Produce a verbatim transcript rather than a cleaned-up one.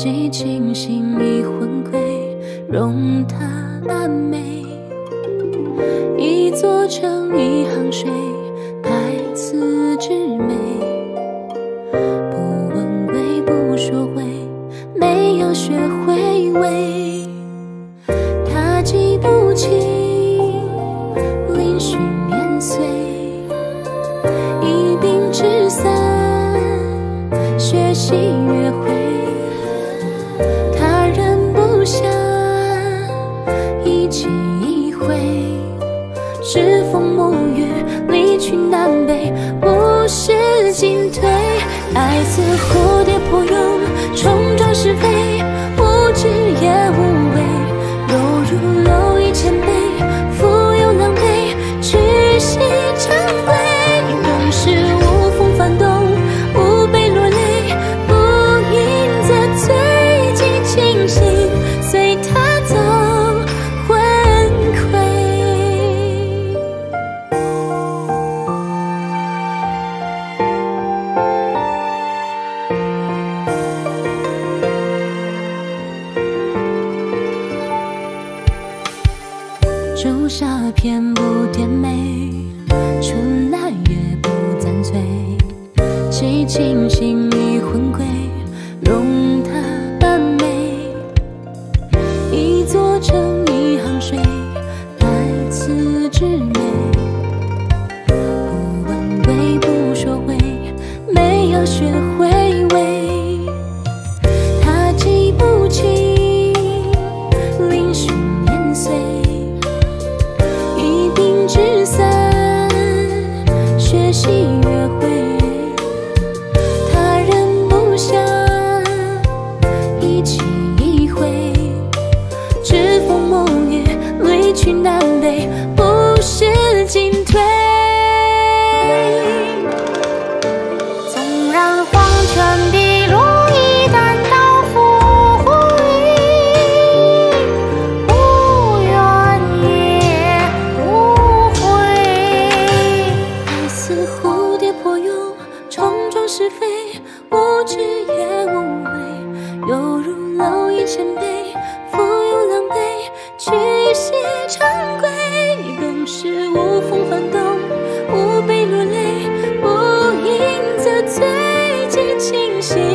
寄情心已魂归，容他烂美。一座城，一行水，拍此之美。不问归，不说回，没有学回味。他记不清嶙峋年岁，一鬓纸伞，学习约会。他人不想一期一会，栉风沐雨，离去南北，不是进退。爱似蝴蝶破蛹，冲撞是非，无知也无畏。犹如蝼蚁千倍，富有狼狈，曲膝长归。更是无风翻动，无悲落泪，不应则醉寄清醒，随他走魂聩。朱砂片不甜美，春来月不簪璨。寄情心已魂归，容他半美。一座城，一行水，拍此之美。不问归，不说回，没有学回味。他记不清嶙峋年岁，一鬓纸伞，学习约会。他人不想一期一会，栉风沐雨，离去南北，不是进退。 纵然黄泉碧落，一旦到复回，无怨也无悔。 爱似蝴蝶破蛹，冲撞是非，无知也无畏。犹如蝼蚁千倍，富有狼狈，曲膝长归。更是无风翻动，无悲落泪，不应则醉寄清醒。